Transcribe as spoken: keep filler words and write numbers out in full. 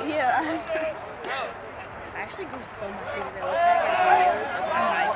Yeah. I actually grew so much because I look back at videos of my high